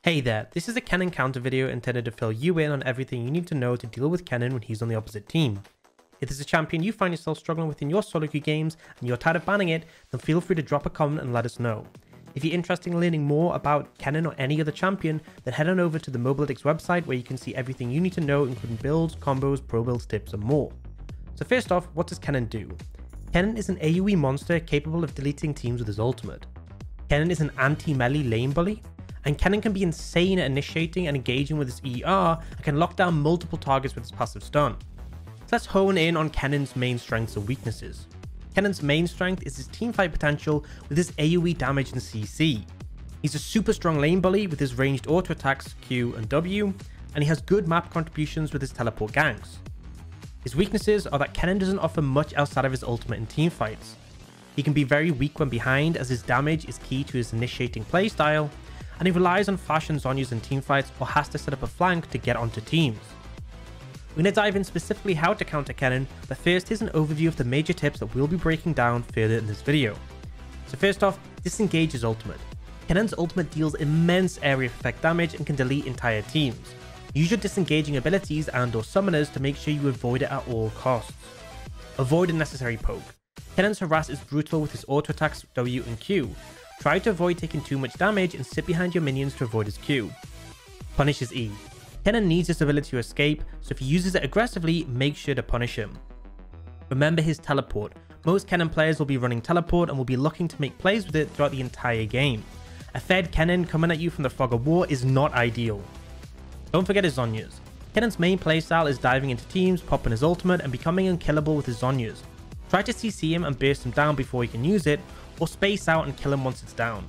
Hey there, this is a Kennen counter video intended to fill you in on everything you need to know to deal with Kennen when he's on the opposite team. If there's a champion you find yourself struggling with in your solo queue games and you're tired of banning it, then feel free to drop a comment and let us know. If you're interested in learning more about Kennen or any other champion, then head on over to the Mobalytics website where you can see everything you need to know, including builds, combos, pro builds, tips and more. So first off, what does Kennen do? Kennen is an AoE monster capable of deleting teams with his ultimate. Kennen is an anti-melee lane bully, and Kennen can be insane at initiating and engaging with his ER and can lock down multiple targets with his passive stun. So let's hone in on Kennen's main strengths and weaknesses. Kennen's main strength is his teamfight potential with his AoE damage and CC. He's a super strong lane bully with his ranged auto attacks Q and W, and he has good map contributions with his teleport ganks. His weaknesses are that Kennen doesn't offer much outside of his ultimate in teamfights. He can be very weak when behind, as his damage is key to his initiating playstyle, and he relies on Flash and Zhonya's in teamfights or has to set up a flank to get onto teams. We're going to dive in specifically how to counter Kennen, but first here's an overview of the major tips that we'll be breaking down further in this video. So first off, disengage his ultimate. Kennen's ultimate deals immense area of effect damage and can delete entire teams. Use your disengaging abilities and or summoners to make sure you avoid it at all costs. Avoid unnecessary poke. Kennen's harass is brutal with his auto attacks W and Q. Try to avoid taking too much damage and sit behind your minions to avoid his Q. Punish his E. Kennen needs this ability to escape, so if he uses it aggressively, make sure to punish him. Remember his teleport. Most Kennen players will be running teleport and will be looking to make plays with it throughout the entire game. A fed Kennen coming at you from the fog of war is not ideal. Don't forget his Zhonyas. Kennen's main playstyle is diving into teams, popping his ultimate and becoming unkillable with his Zhonyas. Try to CC him and burst him down before he can use it, or space out and kill him once it's down.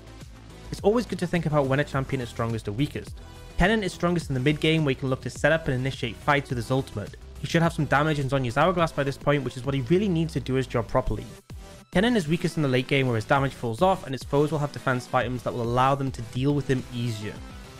It's always good to think about when a champion is strongest or weakest. Kennen is strongest in the mid game where he can look to set up and initiate fights with his ultimate. He should have some damage in Zhonya's Hourglass by this point, which is what he really needs to do his job properly. Kennen is weakest in the late game where his damage falls off and his foes will have defensive items that will allow them to deal with him easier.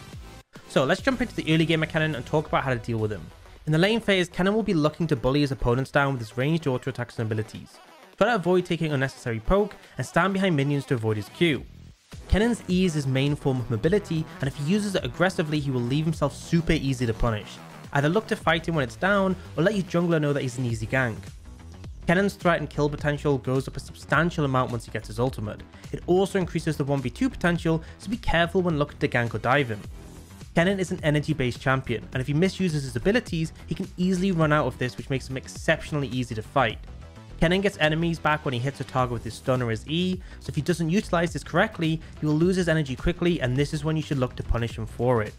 So let's jump into the early game of Kennen and talk about how to deal with him. In the lane phase, Kennen will be looking to bully his opponents down with his ranged auto attacks and abilities. Try to avoid taking unnecessary poke and stand behind minions to avoid his Q. Kennen's E is his main form of mobility, and if he uses it aggressively, he will leave himself super easy to punish. Either look to fight him when it's down, or let your jungler know that he's an easy gank. Kennen's threat and kill potential goes up a substantial amount once he gets his ultimate. It also increases the 1v2 potential, so be careful when looking to gank or dive him. Kennen is an energy-based champion, and if he misuses his abilities, he can easily run out of this, which makes him exceptionally easy to fight. Kennen gets enemies back when he hits a target with his stun or his E, so if he doesn't utilize this correctly, he will lose his energy quickly, and this is when you should look to punish him for it.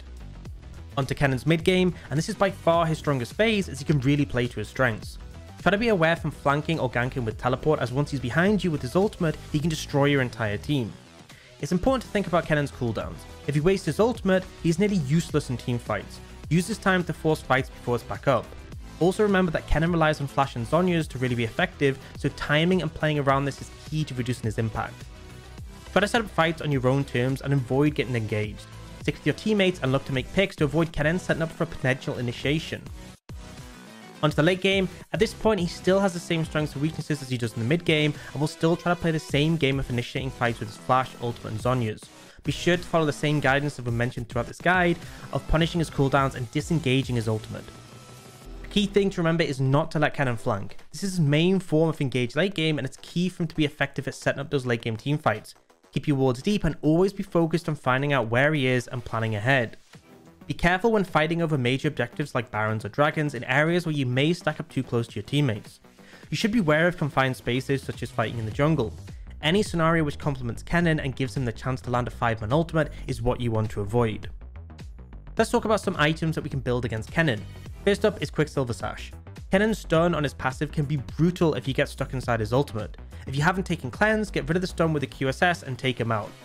Onto Kennen's mid game, and this is by far his strongest phase, as he can really play to his strengths. Try to be aware from flanking or ganking with teleport, as once he's behind you with his ultimate, he can destroy your entire team. It's important to think about Kennen's cooldowns. If he wastes his ultimate, he's nearly useless in team fights. Use this time to force fights before it's back up. Also remember that Kennen relies on Flash and Zhonya's to really be effective, so timing and playing around this is key to reducing his impact. Try to set up fights on your own terms and avoid getting engaged. Stick with your teammates and look to make picks to avoid Kennen setting up for a potential initiation. Onto the late game, at this point he still has the same strengths and weaknesses as he does in the mid game, and will still try to play the same game of initiating fights with his Flash, ultimate and Zhonya's. Be sure to follow the same guidance that we mentioned throughout this guide of punishing his cooldowns and disengaging his ultimate. Key thing to remember is not to let Kennen flank. This is his main form of engaged late game, and it's key for him to be effective at setting up those late game team fights. Keep your wards deep and always be focused on finding out where he is and planning ahead. Be careful when fighting over major objectives like barons or dragons in areas where you may stack up too close to your teammates. You should be wary of confined spaces such as fighting in the jungle. Any scenario which complements Kennen and gives him the chance to land a 5-man ultimate is what you want to avoid. Let's talk about some items that we can build against Kennen. First up is Quicksilver Sash. Kennen's stun on his passive can be brutal if you get stuck inside his ultimate. If you haven't taken Cleanse, get rid of the stun with a QSS and take him out.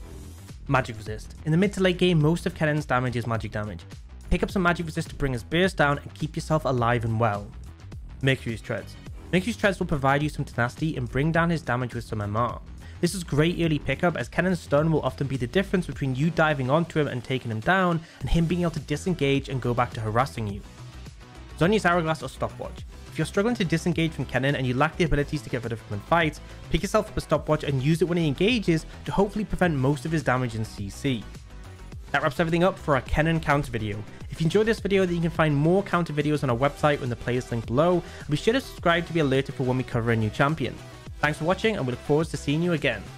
Magic Resist. In the mid to late game, most of Kennen's damage is magic damage. Pick up some Magic Resist to bring his burst down and keep yourself alive and well. Mercury's Treads. Mercury's Treads will provide you some tenacity and bring down his damage with some MR. This is great early pickup, as Kennen's stun will often be the difference between you diving onto him and taking him down, and him being able to disengage and go back to harassing you. Zhonya's Hourglass or Stopwatch. If you're struggling to disengage from Kennen and you lack the abilities to get rid of him in fights, pick yourself up a Stopwatch and use it when he engages to hopefully prevent most of his damage in CC. That wraps everything up for our Kennen counter video. If you enjoyed this video, then you can find more counter videos on our website in the playlist link below. And be sure to subscribe to be alerted for when we cover a new champion. Thanks for watching, and we look forward to seeing you again.